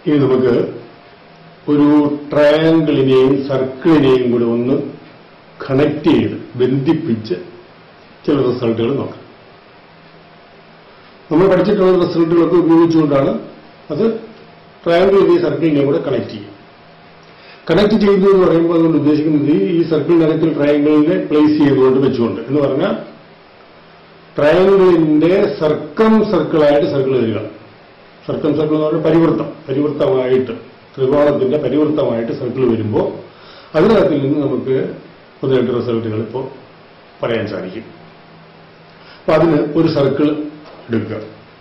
ഇനി നമുക്ക് ഒരു ട്രയാങ്കിളിനെയും സർക്കിളിനെയും കൂടെ ഒന്ന് കണക്ട് ചെയ്ത് ബന്ധിപ്പിച്ച് ചില റിസൾട്ടുകൾ നോക്കാം. നമ്മൾ പഠിച്ചിട്ടുള്ള റിസൾട്ടുകളൊക്കെ ഉപയോഗിച്ചുകൊണ്ടാണ് അത് ട്രയാങ്കിളിനെയും സർക്കിളിനെയും കൂടെ കണക്ട് ചെയ്യുക. കണക്ട് ചെയ്യുന്നു എന്ന് പറയുമ്പോൾ അതുകൊണ്ട് ഉദ്ദേശിക്കുന്നത് ഈ സർക്കിളിനകത്തിൽ ട്രയാങ്കിളിനെ പ്ലേസ് ചെയ്തുകൊണ്ട് വെച്ചുകൊണ്ട് എന്ന് പറഞ്ഞാൽ ട്രയാങ്കിളിന്റെ സർക്കിളായിട്ട് സർക്കിൾ വരിക. സർക്കിൾ എന്ന് പറഞ്ഞാൽ പരിവൃത്തമായിട്ട് ത്രികോണത്തിന്റെ പരിവൃത്തമായിട്ട് സർക്കിൾ വരുമ്പോൾ അതിനകത്തിൽ നിന്ന് നമുക്ക് 1-2 റിസൾട്ടുകൾ ഇപ്പോൾ പറയാൻ സാധിക്കും. അപ്പൊ അതിന് ഒരു സർക്കിൾ എടുക്കുക.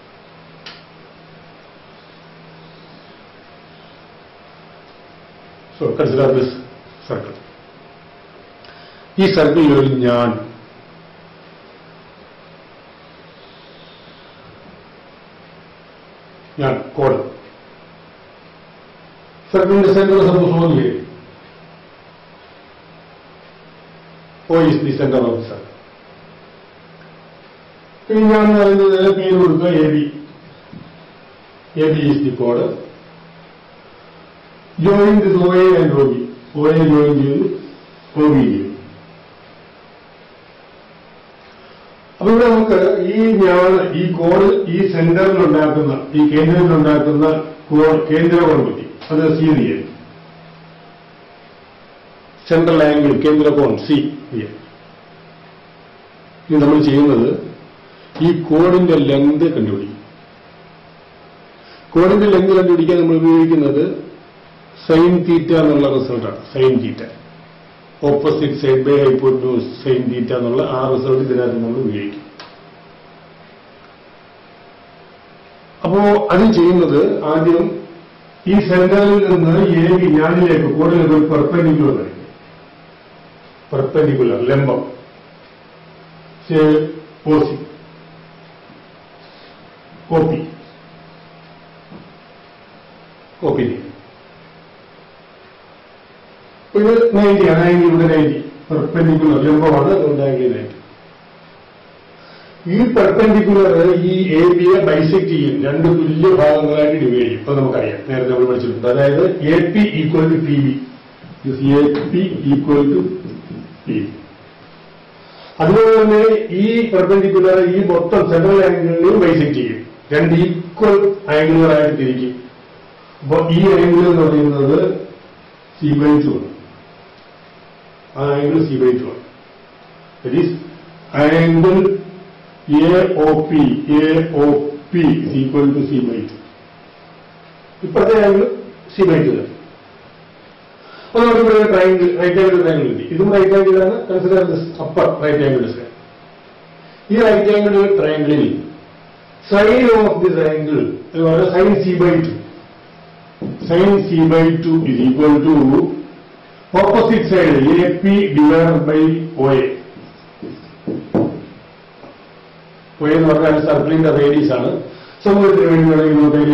So consider this circle. ഈ സർക്കിളിൽ ഒരു ഞാൻ കോഡ് സർക്കിളിന്റെ centre suppose O is the center of the circle. ഇനി ഞാൻ പറയുന്നത് പേര് കൊടുക്കുക AB is the code. Join this OA and OB. OA join ചെയ്തു OB ചെയ്തു. അപ്പൊ ഇവിടെ നമുക്ക് ഈ കോഡ് ഈ സെന്ററിലുണ്ടാക്കുന്ന ഈ കേന്ദ്രത്തിലുണ്ടാക്കുന്ന കേന്ദ്രകോൺ പറ്റി അത് സി ചെയ്യാം. സെൻട്രൽ ആംഗിൾ കേന്ദ്രകോൺ സി ചെയ്യാം. ഇനി നമ്മൾ ചെയ്യുന്നത് ഈ കോഡിന്റെ ലെങ്ത് കണ്ടുപിടിക്കും. കോഡിന്റെ ലെങ്ത് കണ്ടുപിടിക്കാൻ നമ്മൾ ഉപയോഗിക്കുന്നത് സൈൻ തീറ്റ എന്നുള്ള റിസൾട്ടാണ്. Sine theta opposite side by hypotenuse sine theta എന്നുള്ള ആ റിസൾട്ട് ഇതിനകത്ത് നമ്മൾ ഉപയോഗിക്കും. അപ്പോ അത് ചെയ്യുന്നത് ആദ്യം ഈ സെന്ററിൽ നിന്ന് AB ഞാനിലേക്ക് കോഡിലേക്ക് ഒരു പെർപെൻഡിക്കുലർ വരയ്ക്കും. പെർപെൻഡിക്കുലർ ലംബം OC കോപ്പി ഇത് 90 ആണ്. ആംഗിൾ ഇവിടെ 90 പെർപെൻഡിക്കുലർ ലംബമാണ്. അതുകൊണ്ട് ആംഗിൾ 90. ഈ പെർപെൻഡിക്കുലർ ഈ AB-യെ ബൈസെക്ട് ചെയ്യും. 2 തുല്യ ഭാഗങ്ങളായിട്ട് ഡിവൈഡ് ചെയ്യും. അത് നമുക്കറിയാം, നേരത്തെ നമ്മൾ പഠിച്ചിട്ടുണ്ട്. അതായത് AP equal to PB. AP equal to PB. അതുപോലെ തന്നെ ഈ പെർപെൻഡിക്കുലർ ഈ മൊത്തം സെൻട്രൽ ആംഗിളിനെയും ബൈസെക്ട് ചെയ്യും. 2 ഈക്വൽ ആംഗിളുകളായിട്ട് തിരിക്കും. അപ്പൊ ഈ ആംഗിൾ എന്ന് പറയുന്നത് C/2 ആണ്. ആ ആംഗിൾ C/2 ആണ്. That is angle AOP is equal to C/2. ഇപ്പോഴത്തെ ആംഗിൾ C/2 ആണ്. അപ്പോൾ നമുക്കിവിടെ ട്രയാങ്കിൾ റൈറ്റ് ആംഗിൾ ട്രയാങ്കിൾ കിട്ടി. ഇതും റൈറ്റ് ആംഗിൾ ആണ്. Consider this upper right angle square. ഈ റൈറ്റ് ആംഗിൾ ട്രയാങ്കിളിൽ സൈൻ ഓഫ് ദിസ് ആംഗിൾ എന്ന് പറഞ്ഞാൽ sine C/2. Sin C/2 is equal to opposite side AP divided by OA. OA എന്ന് പറഞ്ഞാൽ സർക്കിളിന്റെ റേഡിയസ് ആണ്. സമൂഹത്തിന് വേണ്ടി വേണമെങ്കിൽ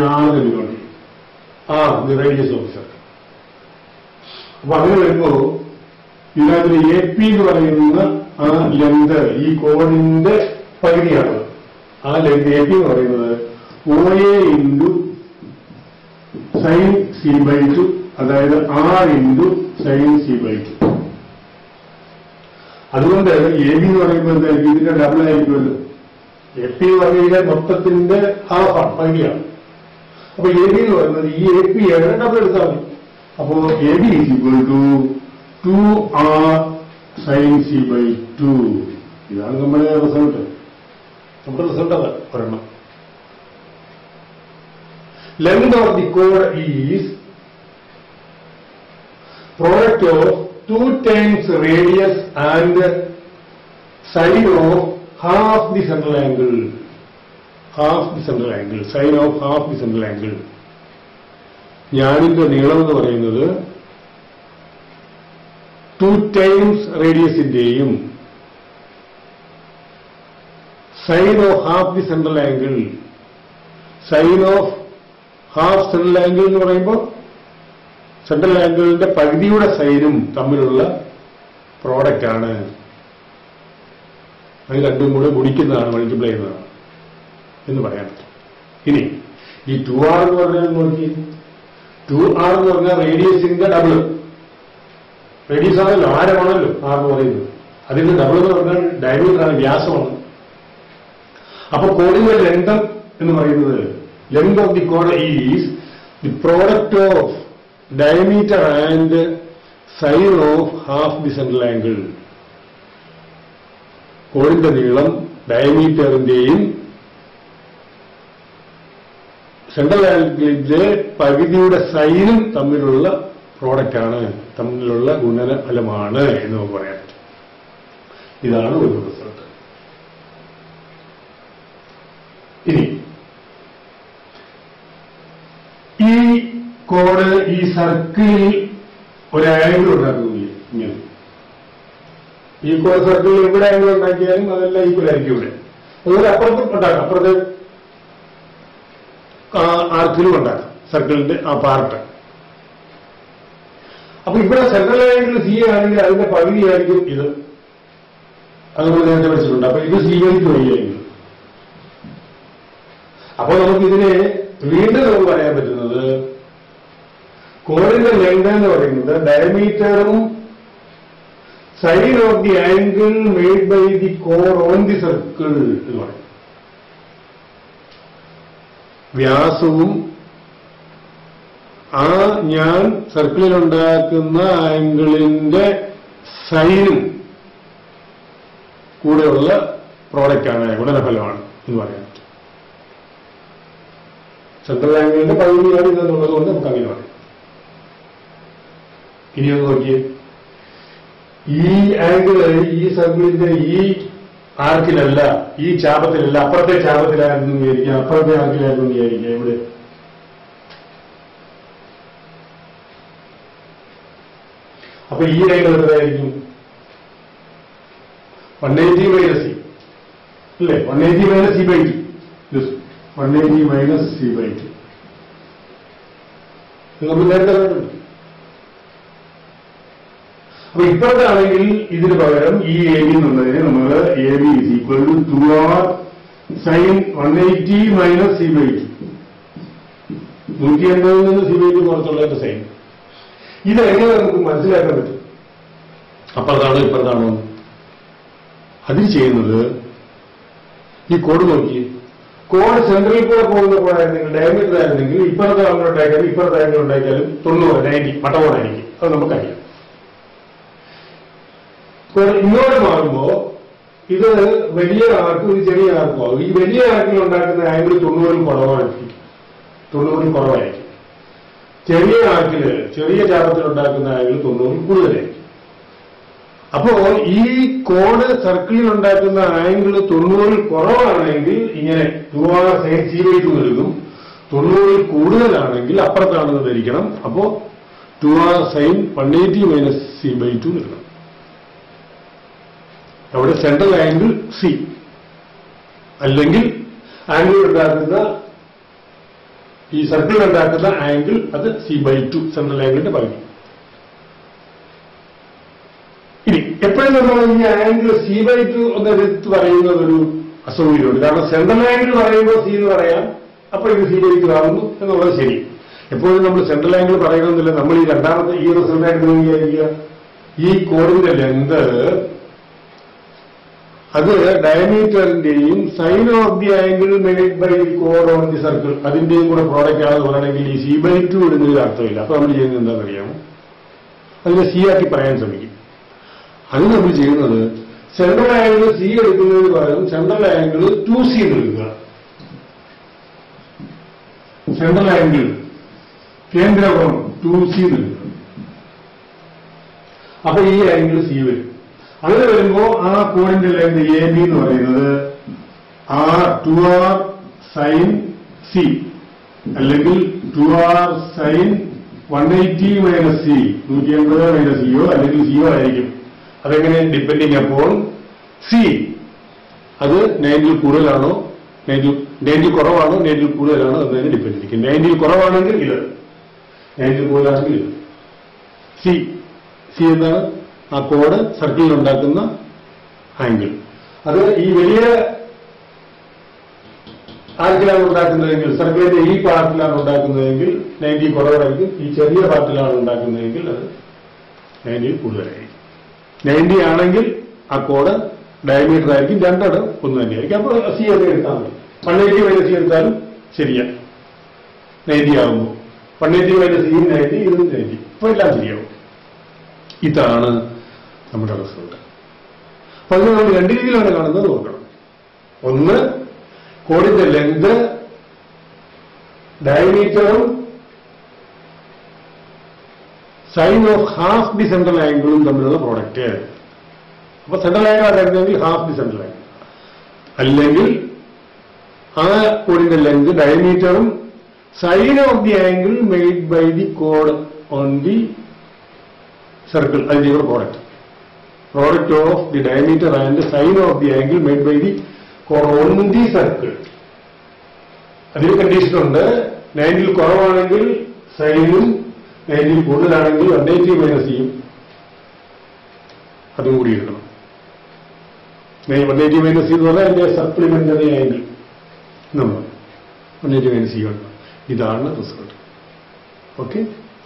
the radius of the circle. അപ്പൊ അങ്ങനെ വരുമ്പോ ഇതിനകത്ത് AP എന്ന് പറയുന്ന ആ ലെങ്ത് ഈ കോഡിന്റെ പകുതിയാണ്. ആ ലെങ്ത് AP എന്ന് പറയുന്നത് OA into sin C/2, അതായത് R into sin C/2. അതുകൊണ്ട് AB എന്ന് പറയുമ്പോൾ എന്തായിരിക്കും? ഇതിന്റെ ഡബിൾ ആയിരിക്കുമല്ലോ. AP എന്ന് പറഞ്ഞു കഴിഞ്ഞാൽ മൊത്തത്തിന്റെ ഹാഫാണ്, പകുതിയാണ്. അപ്പൊ AB എന്ന് പറയുന്നത് ഈ AP ഡബിൾ എടുത്താൽ മതി. അപ്പോ AB is equal to 2R sin C/2. ഇതാണ് നമ്മുടെ റിസൾട്ട്. നമ്മുടെ റിസൾട്ട് അതാണ് ഒരെണ്ണം. Length of the chord is product of 2 times radius and sine of half the central angle. Sine of half the central angle. ഞാനിന്റെ നീളം എന്ന് പറയുന്നത് 2 times റേഡിയസിന്റെയും sine of half the central angle. Sine of half central angle എന്ന് പറയുമ്പോൾ central ആംഗിളിന്റെ പകുതിയുടെ സൈനും തമ്മിലുള്ള product ആണ്. അത് രണ്ടും കൂടെ ഗുണിക്കുന്നതാണ്, മൾട്ടിപ്ലൈ ചെയ്യുന്നതാണ് എന്ന് പറയാൻ പറ്റും. ഇനി ഈ 2R എന്ന് പറഞ്ഞാൽ നോക്കി, 2r എന്ന് പറഞ്ഞാൽ റേഡിയസിന്റെ ഡബിൾ. റേഡിയസ് ആണല്ലോ, ആരമാണല്ലോ r എന്ന് പറയുന്നത്. അതിന്റെ ഡബിൾ എന്ന് പറഞ്ഞാൽ ഡയമീറ്റർ ആണ്, വ്യാസമാണ്. അപ്പൊ കോഡിന്റെ ലെങ്ത് എന്ന് പറയുന്നത്, ലെങ്ത് ഓഫ് ദി കോഡ് is the product of diameter and sine of half the central angle. കോഡിന്റെ നീളം ഡയമീറ്ററിന്റെയും സെൻട്രൽ ആംഗിളിന്റെ പകുതിയുടെ സൈനും തമ്മിലുള്ള പ്രോഡക്റ്റാണ്, തമ്മിലുള്ള ഗുണനഫലമാണ് എന്ന് നമുക്ക് പറയാൻ പറ്റും. ഇതാണ് ഒരു റിസൾട്ട്. ഇനി ഈ കോഡ് ഈ സർക്കിളിൽ ഒരു ആംഗിൾ ഉണ്ടാക്കുകയില്ല. ഇങ്ങനെ ഈ കോഡ് സർക്കിളിൽ എവിടെ ആംഗിൾ ഉണ്ടാക്കിയാലും അതെല്ലാം ഈക്വൽ ആയിരിക്കും. ഇവിടെ അതുപോലെ അപ്പുറത്തും ഉണ്ടാക്കാം, അപ്പുറത്ത് ആർക്കിലും ഉണ്ടാക്കാം സർക്കിളിന്റെ ആ പാർട്ട്. അപ്പൊ ഇവിടെ സെൻട്രൽ ആംഗിൾ സി ആണെങ്കിൽ അതിന്റെ പകുതിയായിരിക്കും ഇത്. അത് നമ്മൾ നേരത്തെ പഠിച്ചിട്ടുണ്ട്. അപ്പൊ ഇത് സി/2 ആയിരിക്കും. അപ്പൊ നമുക്കിതിനെ വീണ്ടും നമുക്ക് പറയാൻ പറ്റുന്നത്, കോഡിന്റെ ലെങ്ത് എന്ന് പറയുന്നത് ഡയമീറ്ററും sine of the angle made by the കോഡ് ഓൺ ദി സർക്കിൾ എന്ന് പറയും. വ്യാസവും ആ ഞാൻ സർക്കിളിൽ ഉണ്ടാക്കുന്ന ആംഗിളിന്റെ സൈനും കൂടെയുള്ള പ്രോഡക്റ്റാണ്, ഗുണനഫലമാണ് എന്ന് പറയാൻ പറ്റും. സെൻട്രൽ ആംഗിളിന്റെ പകുതിയാണ് ഇതെന്നുള്ളത് കൊണ്ട് നമുക്ക് അങ്ങനെ പറയാം. ഇനി ഒന്ന് നോക്കിയേ, ഈ ആംഗിള് ഈ സർക്കിളിന്റെ ഈ ആർക്കിലല്ല, ഈ ചാപത്തിലല്ല, അപ്പുറത്തെ ചാപത്തിലായിരുന്നു വിചാരിക്കാം, അപ്പുറത്തെ ആർക്കിലായിരുന്നു വിചാരിക്കാം. ഇവിടെ അപ്പൊ ഈ ആംഗിൾ എത്രയായിരിക്കും? 180 മൈനസ് സി അല്ലേ? 180 മൈനസ് സി/2. 180 മൈനസ് സി/2 നമ്മൾ നേരത്തെ കണ്ടിട്ടുണ്ട്. അപ്പൊ ഇപ്പോഴത്താണെങ്കിൽ ഇതിന് പകരം ഈ എ ബി എന്നുള്ളതിന് നമ്മൾ A B is equal to 2r sine 180 minus സി/2. 180 നിന്ന് സി/2 പുറത്തുള്ളതിന്റെ സൈൻ. ഇതെങ്ങനെ നമുക്ക് മനസ്സിലാക്കാൻ പറ്റും അപ്പുറത്താണോ ഇപ്പുറത്താണോ? അതിന് ചെയ്യുന്നത്, ഈ കോഡ് നോക്കി, കോഡ് സെൻട്രലിൽ കൂടെ പോകുന്ന കോഡായിരുന്നെങ്കിൽ, ഡയമീറ്റർ ആയിരുന്നെങ്കിൽ ഇപ്പുറത്തെ ആംഗിൾ ഉണ്ടാക്കിയാലും ഇപ്പുറത്തെ ആംഗിൾ ഉണ്ടാക്കിയാലും 90 മട്ടകോടായിരിക്കും. അത് നമുക്കറിയാം. ഇങ്ങോട്ട് മാറുമ്പോ ഇത് വലിയ ആർക്കും ഇത് ചെറിയ ആർക്കും ആകും. ഈ വലിയ ആർക്കിൽ ഉണ്ടാക്കുന്ന ആംഗിൾ 90 കുറവായിരിക്കും. ചെറിയ ആർക്കില്, ചെറിയ ചാപത്തിൽ ഉണ്ടാക്കുന്ന ആംഗിൾ 90 കൂടുതലായിരിക്കും. അപ്പോ ഈ കോഡ് സർക്കിളിൽ ഉണ്ടാക്കുന്ന ആംഗിൾ 90 കുറവാണെങ്കിൽ ഇങ്ങനെ 2r sin c/2 നൽകും. 90 കൂടുതലാണെങ്കിൽ അപ്പുറത്താണെന്ന് ധരിക്കണം. അപ്പോ 2r sin 180 മൈനസ് c/2 നൽകണം. അവിടെ സെൻട്രൽ ആംഗിൾ സി, അല്ലെങ്കിൽ ആംഗിൾ ഉണ്ടാക്കുന്ന ഈ സർക്കിൾ ഉണ്ടാക്കുന്ന ആംഗിൾ അത് c/2, സെൻട്രൽ ആംഗിളിന്റെ പകുതി. ഇനി എപ്പോഴും നമ്മൾ ഈ ആംഗിൾ c/2 എന്നെടുത്ത് പറയുന്നത് ഒരു അസൗകര്യമുണ്ട്. കാരണം സെൻട്രൽ ആംഗിൾ പറയുമ്പോൾ സി എന്ന് പറയാം, അപ്പോൾ ഇത് c/2 ആവുന്നു എന്നുള്ളത് ശരി. എപ്പോഴും നമ്മൾ സെൻട്രൽ ആംഗിൾ പറയണമെന്നില്ല. നമ്മൾ ഈ രണ്ടാമത്തെ ഈ റിസൾട്ട് ആയിട്ട് വിചാരിക്കുക, ഈ കോഡിന്റെ ലെങ്ത് അത് ഡയമീറ്ററിന്റെയും sine of the angle made by the കോഡ് ഓൺ ദി സർക്കിൾ അതിന്റെയും കൂടെ പ്രോഡക്റ്റ് ആണെന്ന് പറയണമെങ്കിൽ ഈ c/2 ഇടുന്നതിൽ അർത്ഥമില്ല. അപ്പൊ നമ്മൾ ചെയ്യുന്നത് എന്താണെന്നറിയാമോ? അതിനെ സി ആക്കി പറയാൻ ശ്രമിക്കും. അത് നമ്മൾ ചെയ്യുന്നത് സെൻട്രൽ ആംഗിൾ സി എടുക്കുന്നതിന് പകരം സെൻട്രൽ ആംഗിൾ 2c എടുക്കുക. സെൻട്രൽ ആംഗിൾ കേന്ദ്രകോണം 2c എടുക്കുക. അപ്പൊ ഈ ആംഗിൾ സി വരും. അങ്ങനെ വരുമ്പോ ആ കോഡിന്റെ ലെങ്ത് എ ബി എന്ന് പറയുന്നത് 2r സൈൻ സി, അല്ലെങ്കിൽ 2r sine 180 minus C, 180 minus സിയോ അല്ലെങ്കിൽ സിയോ ആയിരിക്കും. അതെങ്ങനെ? ഡിപ്പെൻഡിങ് അപ്പോൺ സി, അത് 90 കൂടുതലാണോ, 90 കുറവാണോ, 90 കൂടുതലാണോ എന്നതിനെ ഡിപ്പെൻഡ് ചെയ്യും. 90 കുറവാണെങ്കിൽ ഇത്, 90 കൂടുതലാണെങ്കിൽ ഇത്. സി എന്താണ്? ആ കോഡ് സർക്കിളിൽ ഉണ്ടാക്കുന്ന ആംഗിൾ. അത് ഈ വലിയ ആർക്കിലാണ് ഉണ്ടാക്കുന്നതെങ്കിൽ സർക്കിളിന്റെ ഈ പാർട്ടിലാണ് ഉണ്ടാക്കുന്നതെങ്കിൽ 90 കുറവായിരിക്കും. ഈ ചെറിയ പാർട്ടിലാണ് ഉണ്ടാക്കുന്നതെങ്കിൽ അത് 90 കൂടുതലായിരിക്കും. 90 ആണെങ്കിൽ ആ കോഡ് ഡയമീറ്റർ ആയിരിക്കും, രണ്ടിടം ഒന്ന് തന്നെയായിരിക്കും. അപ്പോൾ സി ഒക്കെ എടുത്താൽ മതി. 180 മൈനസ് സി എടുത്താലും ശരിയാണ് 90 ആകുമ്പോൾ. 180 മൈനസ് സി 90, ഇത് 90. അപ്പോൾ എല്ലാം ശരിയാവും. ഇതാണ് നമ്മുടെ റിസൾട്ട്. അപ്പൊ അതിന് നമ്മൾ രണ്ട് രീതിയിലാണ് കാണുന്നത് നോക്കണം. ഒന്ന്, കോഡിന്റെ ലെങ്ത് ഡയമീറ്ററും sine of half the central ആംഗിളും തമ്മിലുള്ള പ്രോഡക്റ്റ്. അപ്പൊ സെൻട്രൽ ആംഗിൾ ആയിരുന്നെങ്കിൽ ഹാഫ് ദി സെൻട്രൽ ആംഗിൾ, അല്ലെങ്കിൽ ആ കോഡിന്റെ ലെങ്ത് ഡയമീറ്ററും sine of the angle made by the കോഡ് ഓൺ ദി സർക്കിൾ, അതിന്റെ കൂടെ product of the diameter and sine of the angle made by the കോഡ് ഓൺ ദി സർക്കിൾ. അതിൽ കണ്ടീഷനുണ്ട്. 90 കുറവാണെങ്കിൽ സൈനും 90 കൂടുതലാണെങ്കിൽ 180 മൈനസ് ചെയ്യും, അതും കൂടി എഴുതണം. 180 മൈനസ് എന്ന് പറഞ്ഞാൽ അതിന്റെ സപ്ലിമെന്ററി ആംഗിൾ നമ്മൾ 180 മൈനസ് ചെയ്യണം. ഇതാണ് റിസൾട്ട്. ഓക്കെ.